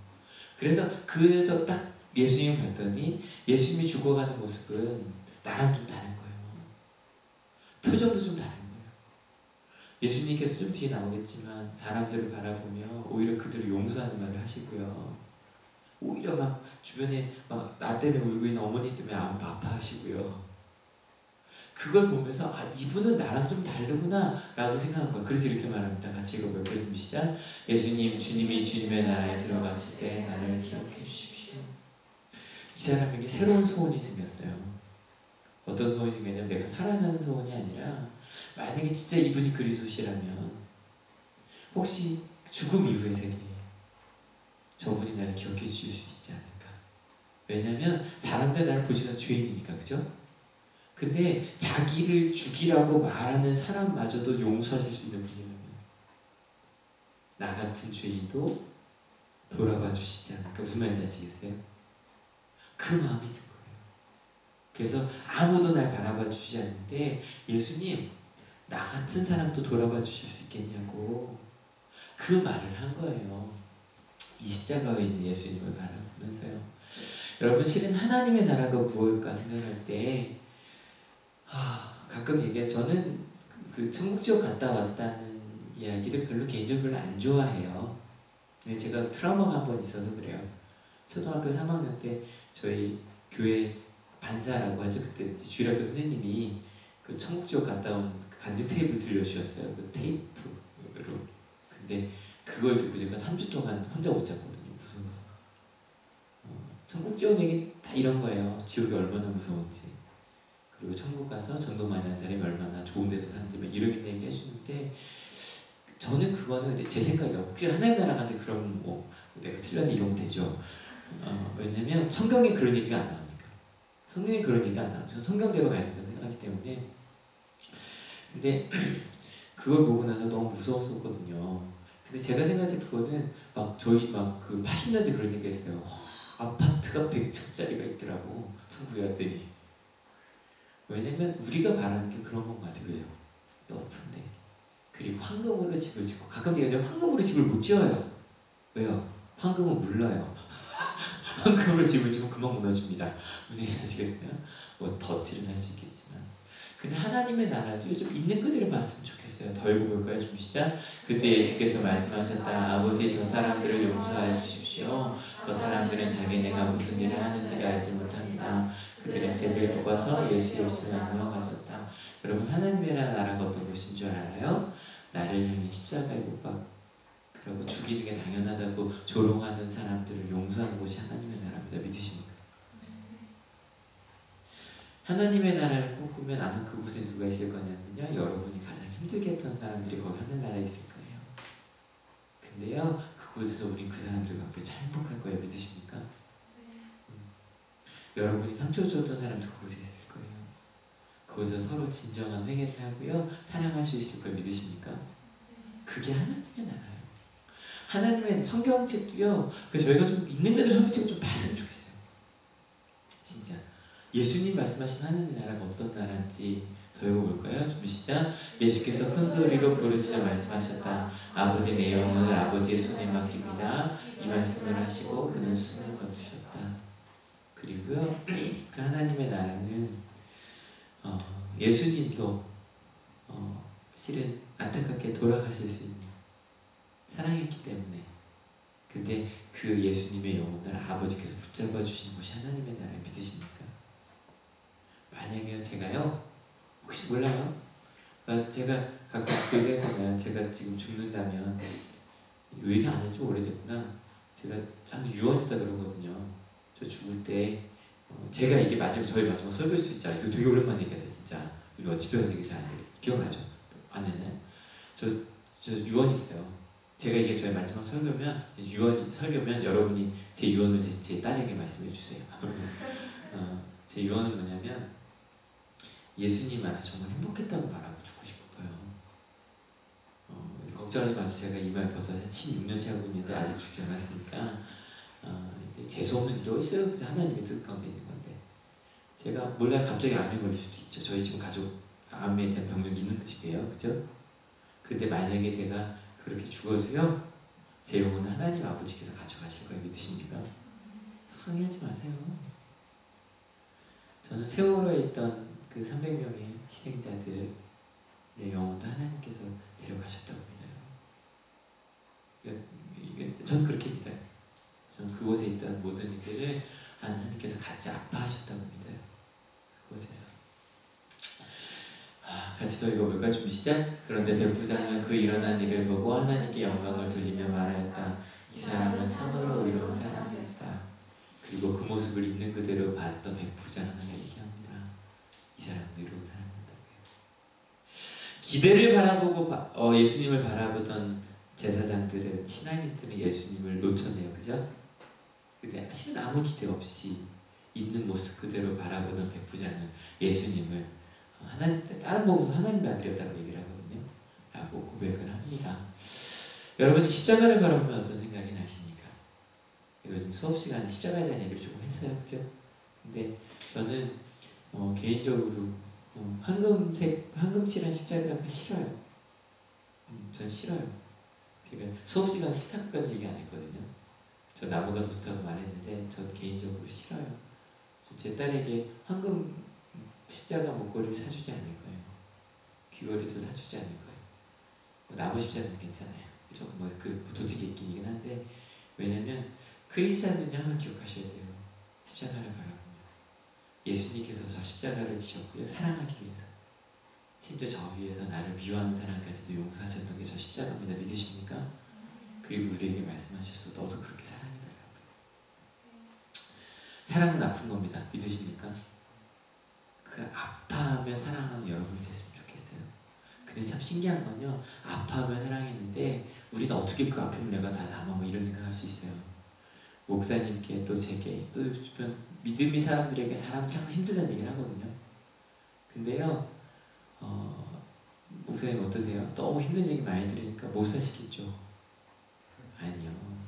그래서 딱 예수님을 봤더니 예수님이 죽어가는 모습은 나랑 좀 다른 거예요. 표정도 좀 다른 거예요. 예수님께서 좀 뒤에 나오겠지만 사람들을 바라보며 오히려 그들을 용서하는 말을 하시고요. 오히려 막 주변에 막 나 때문에 울고 있는 어머니 때문에 아파하시고요. 그걸 보면서 이분은 나랑 좀 다르구나 라고 생각한 거예요. 그래서 이렇게 말합니다. 같이 읽어볼게요. 시작. 예수님, 주님이 주님의 나라에 들어갔을 때 나를 기억해 주십시오. 이 사람에게 새로운 소원이 생겼어요. 어떤 소원이 생겼냐면 내가 살아나는 소원이 아니라 만약에 진짜 이분이 그리스도시라면 혹시 죽음 이후의 세계 저분이 나를 기억해 주실 수 있지 않을까. 왜냐면 사람들 나를 보시는 죄인이니까. 그죠? 근데 자기를 죽이라고 말하는 사람마저도 용서하실 수 있는 분이라면 나 같은 죄인도 돌아봐 주시지 않을까. 무슨 말인지 아시겠어요? 그 마음이 든 거예요. 그래서 아무도 날 바라봐 주지 않는데 예수님 나 같은 사람도 돌아봐 주실 수 있겠냐고 그 말을 한 거예요. 이 십자가에 있는 예수님을 바라보면서요. 여러분 실은 하나님의 나라가 무엇일까 생각할 때 가끔 얘기해요. 저는 그 천국 지옥 갔다 왔다는 이야기를 별로 개인적으로 안 좋아해요. 제가 트라우마가 한 번 있어서 그래요. 초등학교 3학년 때 저희 교회 반사라고 하죠. 그때 주일학교 선생님이 그 천국 지옥 갔다 온 간증 테이프를 들려주셨어요. 그 테이프로. 근데 그걸 듣고 제가 3주 동안 혼자 못 잤거든요. 무서워서. 천국 지옥 얘기 다 이런 거예요. 지옥이 얼마나 무서운지. 그리고 천국 가서 전도 많이 한 사람이 얼마나 좋은 데서 사는지 이런 얘기 해주는데 저는 그거는 제 생각이에요. 혹시 하나님 나라 가는데 그럼 뭐 내가 틀렸는데 이러면 되죠. 왜냐면 성경에 그런 얘기가 안 나오니까. 성경에 그런 얘기가 안 나와요. 저는 성경대로 가야 된다고 생각하기 때문에. 근데 그걸 보고 나서 너무 무서웠었거든요. 근데 제가 생각할 때 그거는 막 저희 막 그 80년대 그런 얘기 했어요. 아파트가 100층짜리가 있더라고. 천국에 갔더니. 왜냐면 우리가 바라는 게 그런 것 같아요. 그죠? 높은데. 그리고 황금으로 집을 짓고 가끔 얘기하면 황금으로 집을 못 지어요. 왜요? 황금은 물러요. 황금으로 집을 지으면 금방 무너집니다. 무슨 아시겠어요? 뭐 덧칠은 할 수 있겠지만. 근데 하나님의 나라도 좀 있는 그대로 봤으면 좋겠어요. 더 읽어볼까요? 좀 시작. 그때 예수께서 말씀하셨다. 아버지 저 사람들을 용서하여 주십시오. 저 사람들은 자기네가 무슨 일을 하는지를 알지 못합니다. 그들은 죄를 뽑아서 예수 없으면 넘어가셨다. 여러분 하나님의 나라가 어떤 것인 줄 알아요? 나를 향해 십자가에 못 박고 죽이는 게 당연하다고 조롱하는 사람들을 용서하는 것이 하나님의 나라입니다. 믿으십니까? 하나님의 나라를 꿈꾸면 아마 그곳에 누가 있을 거냐면요. 여러분이 가장 힘들게 했던 사람들이 거기 하늘나라에 있을 거예요. 근데요, 그곳에서 우린 그 사람들과 함께 참 행복할 거예요. 믿으십니까? 여러분이 상처 주었던 사람도 그곳에 있을 거예요. 그곳에서 서로 진정한 회개를 하고요, 사랑할 수 있을 걸 믿으십니까? 그게 하나님의 나라예요. 하나님의 성경책도요, 저희가 좀 있는 대로 성경책 좀 봤으면 좋겠어요. 진짜 예수님 말씀하신 하나님의 나라가 어떤 나라인지 더 읽어볼까요? 좀 시작. 예수께서 큰 소리로 부르시며 말씀하셨다. 아버지, 내 영혼을 아버지의 손에 맡깁니다. 이 말씀을 하시고 그는 숨을 거두셨다. 그리고요, 그 하나님의 나라는 예수님도 실은 안타깝게 돌아가실 수 있는 사랑했기 때문에, 근데 그 예수님의 영혼을 아버지께서 붙잡아 주시는 것이 하나님의 나라 믿으십니까? 만약에 제가요, 혹시 몰라요? 제가 가끔 그 얘기하잖아요. 제가 지금 죽는다면, 이 얘기 안 해도 오래됐구나. 제가 항상 유언했다 그러거든요. 저 죽을 때 제가 이게 저희 마지막 설교일 수 있죠. 이거 되게 오랜만에 얘기하다 진짜. 이거 집회에서 얘기 잘 안 해요. 기억나죠? 안 했나요? 저 유언 있어요. 제가 이게 저희 마지막 설교면, 설교면 여러분이 제 유언을 제 딸에게 말씀해 주세요. 제 유언은 뭐냐면, 예수님 안에 정말 행복했다고 말하고 죽고 싶어요. 걱정하지 마세요. 제가 이 말 벌써 16년째 하고 있는데 아직 죽지 않았으니까 이제 재수 없는 일이 어딨어요? 그래서 하나님의 뜻 가운데 있는 건데, 제가 몰라 갑자기 암에 걸릴 수도 있죠. 저희 지금 가족 암에 대한 병력이 있는 집이에요, 그죠? 근데 만약에 제가 그렇게 죽어서요, 제 영혼은 하나님 아버지께서 가져가실 거예요. 믿으십니까? 속상해하지 마세요. 저는 세월호에 있던 그 300명의 희생자들의 영혼도 하나님께서 데려가셨다고 믿어요. 전 그렇게 믿어요. 전 그곳에 있던 모든 이들을 하나님께서 같이 아파하셨다고 믿어요. 그곳에서. 같이 더 읽어볼까요? 준비 시작. 그런데 백부장은 그 일어난 일을 보고 하나님께 영광을 돌리며 말하였다. 이 사람은 참으로 의로운 사람이었다. 그리고 그 모습을 있는 그대로 봤던 백부장은 얘기합니다. 이 사람은 의로운 사람이었다고요. 기대를 바라보고 예수님을 바라보던 제사장들은, 신앙인들은 예수님을 놓쳤네요. 그죠? 근데 실은 아무 기대 없이 있는 모습 그대로 바라보던 백부장은 예수님을 다른 보고서 하나님의 아들이었다고 얘기를 하거든요. 라고 고백을 합니다. 여러분이 십자가를 바라보면 어떤 생각이 나십니까? 요즘 수업 시간에 십자가에 대한 얘기를 조금 했어요. 그죠? 근데 저는 개인적으로 황금칠한 십자가가 싫어요. 전 싫어요. 그러니까 수업 시간 싫다고까지 얘기 안 했거든요. 저 나무가 더 좋다고 말했는데 전 개인적으로 싫어요. 제 딸에게 황금 십자가 목걸이를 사주지 않을 거예요. 귀걸이도 사주지 않을 거예요. 나무 십자가는 괜찮아요. 그죠? 도치기 있긴 한데, 왜냐면 크리스찬들이 항상 기억하셔야 돼요. 십자가를 바라보면 예수님께서 저 십자가를 지었고요, 사랑하기 위해서, 심지어 저 위해서 나를 미워하는 사람까지도 용서하셨던 게 저 십자가입니다. 믿으십니까? 그리고 우리에게 말씀하셔서 너도 그렇게 사랑해달라고. 사랑은 아픈 겁니다. 믿으십니까? 그 아파하며 사랑하는 여러분이 됐으면 좋겠어요. 근데 참 신기한 건요, 아파하며 사랑했는데 우리는 어떻게 그 아픔을 내가 다 담아, 이런 생각할 수 있어요. 목사님께, 또 제게, 또 주변 믿음의 사람들에게 사람들이 항상 힘들다는 얘기를 하거든요. 근데요, 목사님 어떠세요? 너무 힘든 얘기 많이 들으니까 못 사시겠죠? 아니요.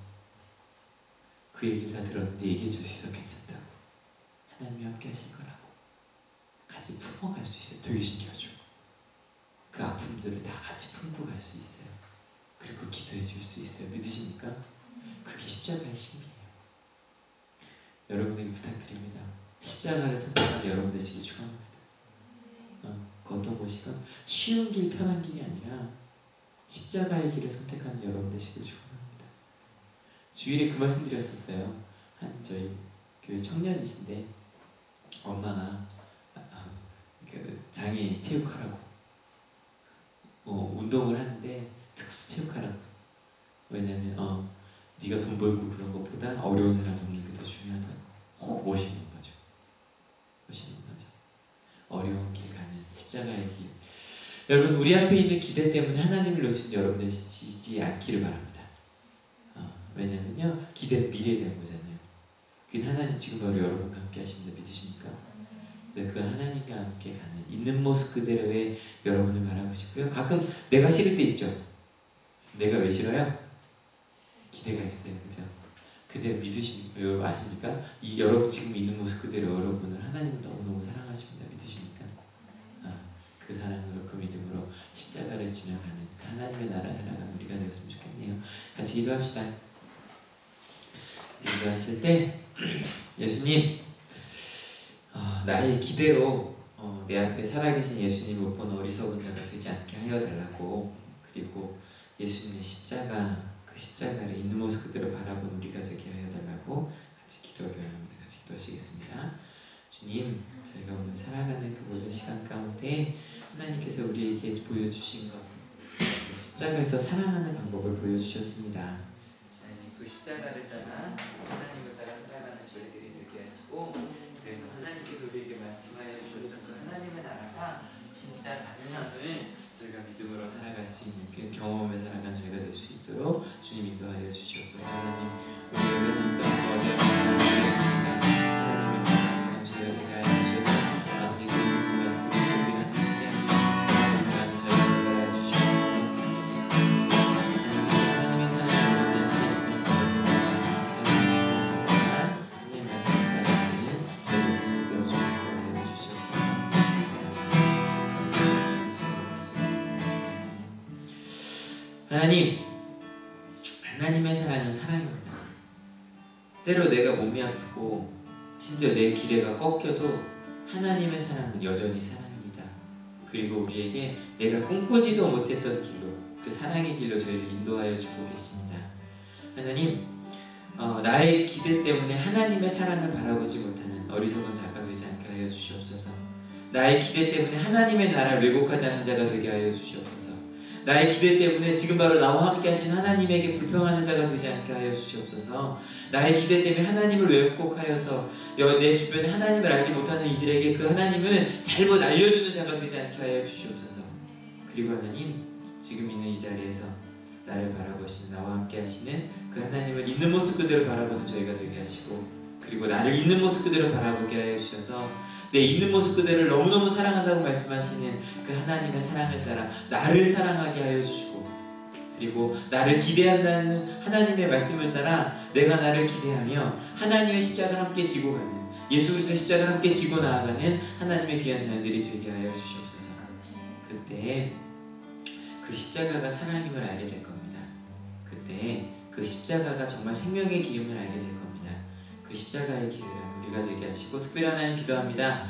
그 얘기를 다 들었는데 얘기해 줄 수 있어. 괜찮다고. 하나님이 함께 하실 거라고. 같이 품어갈 수 있어요. 되게 신기하죠? 그 아픔들을 다 같이 품고 갈 수 있어요. 그리고 기도해 줄 수 있어요. 믿으십니까? 그게 십자가의 신비예요. 여러분에게 부탁드립니다. 십자가를 선택하는 여러분 되시길 축원합니다. 그 어떤 것이건 쉬운 길, 편한 길이 아니라 십자가의 길을 선택하는 여러분 되시길 축원합니다. 주일에 그 말씀 드렸었어요. 저희 교회 청년이신데 엄마가 장애인 체육하라고 운동을 하는데 특수 체육하라고. 왜냐면 네가 돈 벌고 그런 것보다 어려운 사람 돕는 게 더 중요하다고. 멋있는 거죠. 멋있는 거죠. 어려운 길 가는 십자가의 길. 여러분, 우리 앞에 있는 기대 때문에 하나님을 놓친 여러분 되시지 않기를 바랍니다. 왜냐면요, 기대는 미래에 대한 거잖아요. 그 하나님 지금 바로 여러분과 함께 하십니다. 믿으십니까? 그 하나님과 함께 가는 있는 모습 그대로의 여러분을 바라보시고요. 가끔 내가 싫을 때 있죠. 내가 왜 싫어요? 기대가 있어요. 그죠? 그대로 믿으십니까? 여러분 아십니까? 이 여러분 지금 있는 모습 그대로 여러분을 하나님은 너무너무 사랑하십니다. 믿으십니까? 그 사랑으로 그 믿음으로 십자가를 지며 가는 그 하나님의 나라 살아가는 우리가 되었으면 좋겠네요. 같이 기도합시다. 기도하실 때 예수님, 나의 기대로 내 앞에 살아계신 예수님 못 보는 어리석은 자가 되지 않게 하여 달라고, 그리고 예수님의 십자가, 그 십자가를 있는 모습 그대로 바라보는 우리가 되게 하여 달라고 같이 기도하려고 합니다. 같이 기도하시겠습니다. 주님, 저희가 오늘 살아가는 그 모든 시간 가운데 하나님께서 우리에게 보여주신 것, 십자가에서 사랑하는 방법을 보여주셨습니다. 하나님, 그 십자가를 따라 하나님을 따라 살아가는 저희들이 되게 하시고, 그래서 하나님께서 우리에게 말씀하여 주셨던 그 하나님의 나라가 진짜 가능함을 저희가 믿음으로 살아갈 수 있는 그 경험을 살아가는 저희가 될 수 있도록 주님 인도하여 주시옵소서. 하나님, 우리 여러분과 도와주셨습니다. 하나님의 사랑을 저희가 되게 하여 주셔서 아버지 그 말씀을 우리가 함께 하나님을 저희가 되게 하여 주시옵소서. 하나님의 사랑을 얻어주셨습니다. 하나님의 말씀을 따르는 저희 모습 되어 주시옵소서. 하나님, 하나님의 사랑은 사랑입니다. 때로 내가 몸이 아프고 심지어 내 기대가 꺾여도 하나님의 사랑은 여전히 사랑입니다. 그리고 우리에게 내가 꿈꾸지도 못했던 길로, 그 사랑의 길로 저희를 인도하여 주고 계십니다. 하나님, 나의 기대 때문에 하나님의 사랑을 바라보지 못하는 어리석은 자가 되지 않게 하여 주시옵소서. 나의 기대 때문에 하나님의 나라를 왜곡하지 않는 자가 되게 하여 주시옵소서. 나의 기대 때문에 지금 바로 나와 함께 하신 하나님에게 불평하는 자가 되지 않게 하여 주시옵소서. 나의 기대 때문에 하나님을 왜곡하여서 내 주변에 하나님을 알지 못하는 이들에게 그 하나님을 잘못 알려주는 자가 되지 않게 하여 주시옵소서. 그리고 하나님, 지금 있는 이 자리에서 나를 바라보시는, 나와 함께 하시는 그 하나님을 있는 모습 그대로 바라보는 저희가 되게 하시고, 그리고 나를 있는 모습 그대로 바라보게 하여 주셔서 내 있는 모습 그대로를 너무너무 사랑한다고 말씀하시는 그 하나님의 사랑을 따라 나를 사랑하게 하여 주시고, 그리고 나를 기대한다는 하나님의 말씀을 따라 내가 나를 기대하며 하나님의 십자가를 함께 지고 가는, 예수 그리스도의 십자가를 함께 지고 나아가는 하나님의 귀한 자녀들이 되게 하여 주시옵소서. 그때 그 십자가가 사랑임을 알게 될 겁니다. 그때 그 십자가가 정말 생명의 기름을 알게 될 겁니다. 그 십자가의 기름 우리가 되게 하시고, 특별히 하나님 기도합니다.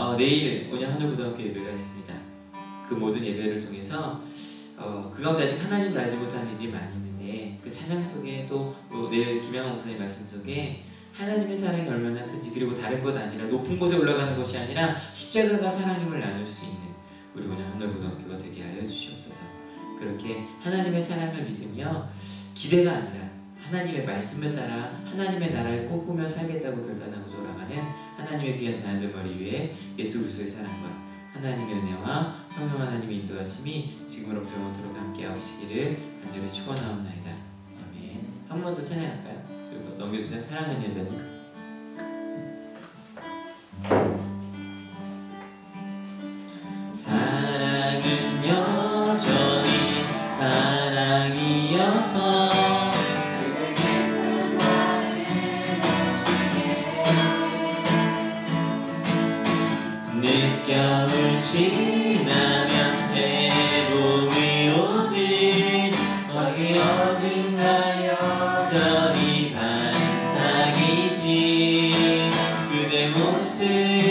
내일 온양 하늘고등학교 예배가 있습니다. 그 모든 예배를 통해서 그 가운데 아직 하나님을 알지 못하는 이들이 많이 있는데, 그 찬양 속에 또 내일 김양호 목사님 말씀 속에 하나님의 사랑이 얼마나 큰지, 그리고 다른 것 아니라 높은 곳에 올라가는 것이 아니라 십자가가 사랑임을 나눌 수 있는 우리 온양 하늘고등학교가 되게 하여 주시옵소서. 그렇게 하나님의 사랑을 믿으며 기대가 아니라 하나님의 말씀을 따라 하나님의 나라를 꿈꾸며 살겠다고 결단하고 돌아가는 하나님의 귀한 자녀들 머리 위에 예수 그리스도의 사랑과 하나님의 은혜와 성령 하나님의 인도하심이 지금으로부터 영원토록 함께 하시기를 간절히 축원하옵나이다. 아멘. 한 번 더 찬양할까요? 그리고 넘겨주세요. 사랑하는 여자님. 사랑은 여전히 사랑이어서 늦겨울 지나면 새봄이 오듯 저기 어딘가 여전히 반짝이지. 그대 모습